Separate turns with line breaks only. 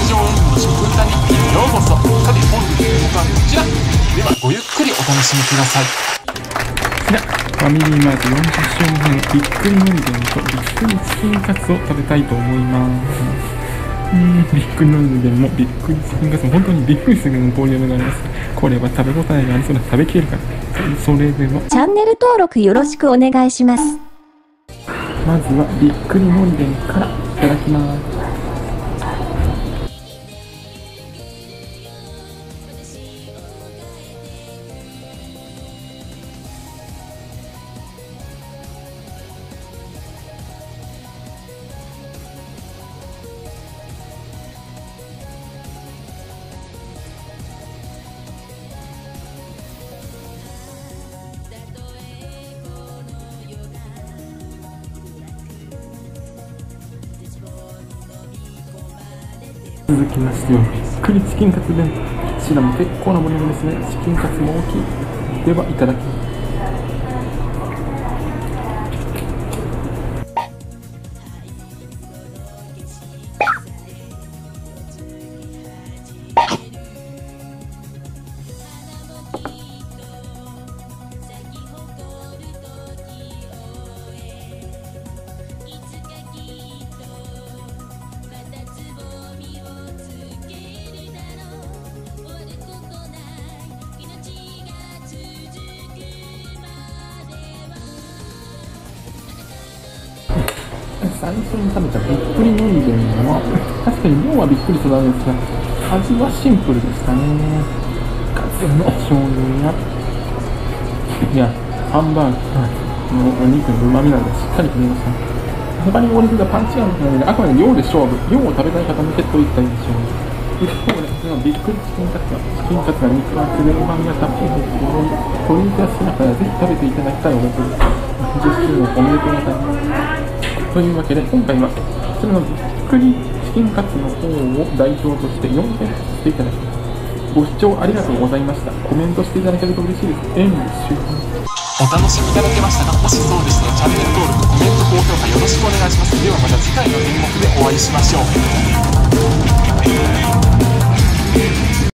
上演舞の食歌日記へようこそ。さて本日の予告はこちら。ではごゆっくりお楽しみください。
こちらファミリーマート40周年びっくりのり弁とびっくりチキンカツを食べたいと思います。びっくりのり弁もびっくりチキンカツも本当にびっくりするようなボリュームがあります。これは食べ応えがありそうな、食べきれるか。それでは
チャンネル登録よろしくお願いします。
まずはびっくりのり弁からいただきます。続きましてはびっくりチキンカツ弁、こちらも結構なボリュームですね。チキンカツも大きい。ではいただきます。最初に食べたびっくりのり弁は確かに量はびっくりするんですが、味はシンプルでしたね。カツの醤油やハンバーグのお肉の旨味などがしっかりとりました。他にお肉がパンチがあるので、あくまで量で勝負、量を食べたい方向けといった印象。一方でびっくりチキンカツは肉厚で旨味がたっぷり入っており、鶏肉が好きな方はぜひ食べていただきたいお弁当です。10周年おめでとうございます。というわけで今回はこちらのびっくりチキンカツの方を代表として4点させていただきます。ご視聴ありがとうございました。コメントしていただけると嬉しいです。演舞終了。
お楽しみいただけましたか？もしそうでしたらチャンネル登録、コメント、高評価よろしくお願いします。ではまた次回の演目でお会いしましょう。